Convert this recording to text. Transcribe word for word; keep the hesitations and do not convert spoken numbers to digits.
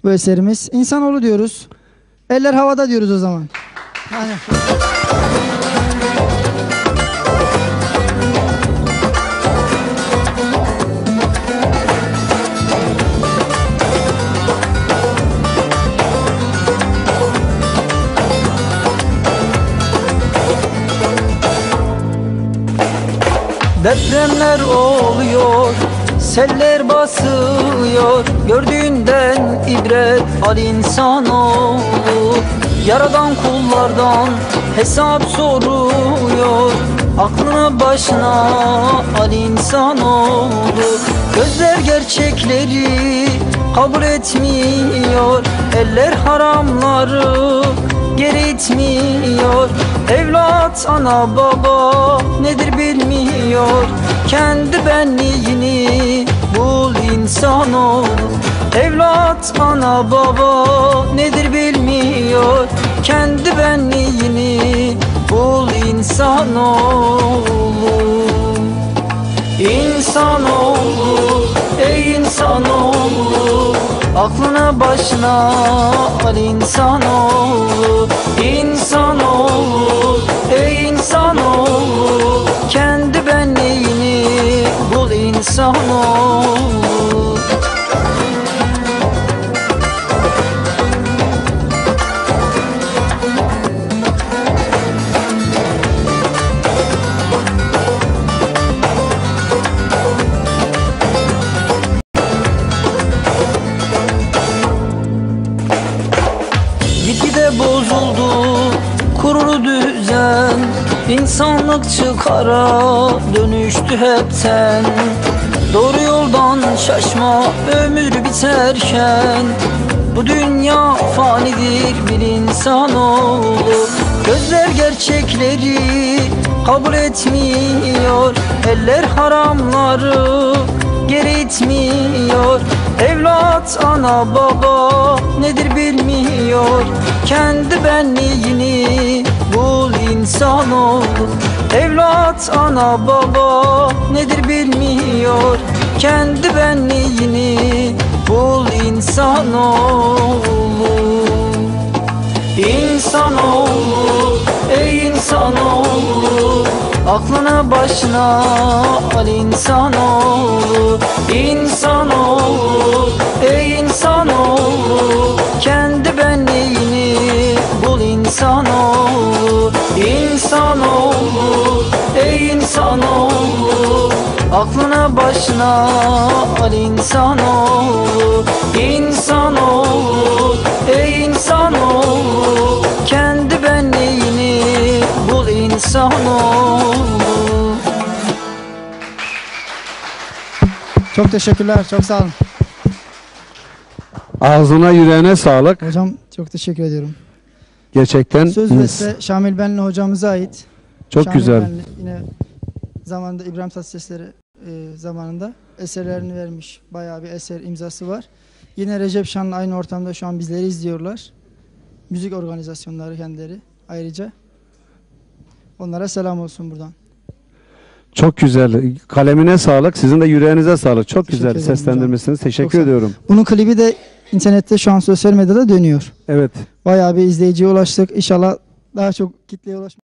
bu eserimiz. İnsanoğlu diyoruz. Eller havada diyoruz o zaman. Yani. Depremler oluyor, seller basıyor. Gördüğünden ibret al insanoğlu. Yaradan kullardan hesap soruyor. Aklına başına al insanoğlu. Gözler gerçekleri kabul etmiyor. Eller haramları geri itmiyor. Evlat ana baba nedir bilmiyor. Kendi benliğini bul insanoğlu. Evlat ana baba nedir bilmiyor. Kendi benliğini bul insanoğlu. İnsanoğlu, ey insanoğlu, aklına başına al insanoğlu. İnsanoğlu, ey insanoğlu, kendi benliğini bul insanoğlu. Gitgide bozuldu kurulu düzen. İnsanlık çıkara dönüştü hepten. Doğru yoldan şaşma ömür biterken. Bu dünya fanidir bil insanoğlu. Gözler gerçekleri kabul etmiyor. Eller haramları geri itmiyor. Evlat ana baba nedir bilmiyor. Kendi benliğini bul insanoğlu. Evlat ana baba nedir bilmiyor. Kendi benliğini bul insanoğlu. İnsanoğlu, ey insanoğlu, aklına başına al insanoğlu. İnsanoğlu, ey insanoğlu, kendi benliğini bul insanoğlu. İnsanoğlu, ey insanoğlu, aklına başına al insanoğlu. İnsanoğlu, ey insanoğlu, kendi benliğini bul insanoğlu. Çok teşekkürler. Çok sağ olun. Ağzına yüreğine sağlık. Hocam çok teşekkür ediyorum. Gerçekten Söz beste Şamil Benli hocamıza ait. çok Şamil güzel. Benli yine zamanında İbrahim Tatlısesleri e, zamanında eserlerini vermiş. Bayağı bir eser imzası var. Yine Recep Şan'la aynı ortamda şu an bizleri izliyorlar. Müzik organizasyonları kendileri ayrıca. Onlara selam olsun buradan. Çok güzel. Kalemine sağlık. Sizin de yüreğinize sağlık. Çok Teşekkür güzel ederim seslendirmişsiniz. Teşekkür Çok sağ- ediyorum. Bunun klibi de internette şu an sosyal medyada dönüyor. Evet. Bayağı bir izleyiciye ulaştık. İnşallah daha çok kitleye ulaşmak.